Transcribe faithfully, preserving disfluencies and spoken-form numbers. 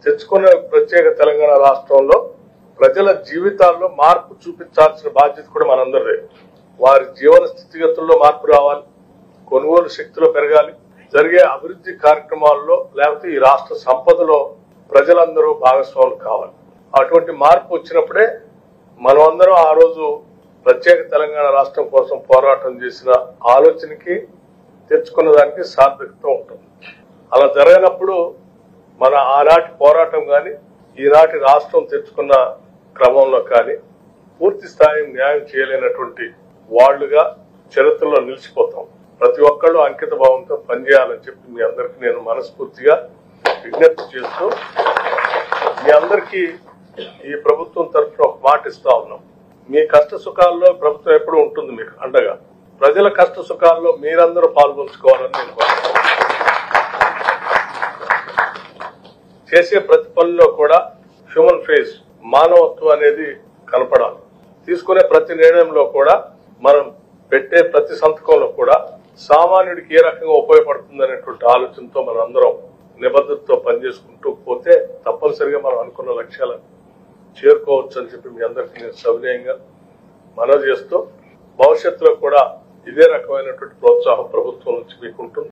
తెచ్చుకున్న ప్రత్యేక తెలంగాణ రాష్ట్రంలో ప్రజల జీవితాల్లో మార్పు చూపించాల్సిన బాధ్యత కూడా మనందరిదే. వారి జీవన స్థితిగతుల్లో మార్పు రావాలి, కొనుగోలు శక్తిలో పెరగాలి, జరిగే అభివృద్ధి కార్యక్రమాల్లో లేకపోతే ఈ రాష్ట్ర సంపదలో ప్రజలందరూ భాగస్వాములు కావాలి. అటువంటి మార్పు వచ్చినప్పుడే మనమందరం ఆ రోజు ప్రత్యేక తెలంగాణ రాష్ట్రం కోసం పోరాటం చేసిన ఆలోచనకి తెచ్చుకున్న దానికి సార్థకత ఉంటుంది. అలా జరగనప్పుడు మన ఆనాటి పోరాటం కానీ ఈనాటి రాష్ట్రం తెచ్చుకున్న క్రమంలో కానీ పూర్తి స్థాయి న్యాయం చేయలేనటువంటి వాళ్లుగా చరిత్రలో నిలిచిపోతాం. ప్రతి ఒక్కళ్ళు అంకిత భావంతో పనిచేయాలని చెప్పి మీ అందరికీ నేను మనస్ఫూర్తిగా విజ్ఞప్తి చేస్తూ మీ అందరికీ ఈ ప్రభుత్వం తరఫున ఒక మాట ఇస్తా ఉన్నాం. మీ కష్ట సుఖాల్లో ప్రభుత్వం ఎప్పుడు ఉంటుంది మీకు అండగా. ప్రజల కష్ట సుఖాల్లో మీరందరూ పాల్గొంచుకోవాలని నేను చేసే ప్రతి పనిలో కూడా హ్యూమన్ ఫేస్, మానవత్వం అనేది కనపడాలి. తీసుకునే ప్రతి నిర్ణయంలో కూడా, మనం పెట్టే ప్రతి సంతకంలో కూడా సామాన్యుడికి ఏ రకంగా ఉపయోగపడుతుంది అనేటువంటి ఆలోచనతో మనం అందరం నిబద్ధతతో పనిచేసుకుంటూ పోతే తప్పనిసరిగా మనం అనుకున్న లక్ష్యాలను చేరుకోవచ్చు అని చెప్పి మీ అందరికీ నేను సవినయంగా మనవి చేస్తూ, భవిష్యత్తులో కూడా ఇదే రకమైనటువంటి ప్రోత్సాహం ప్రభుత్వం నుంచి మీకు ఉంటుంది.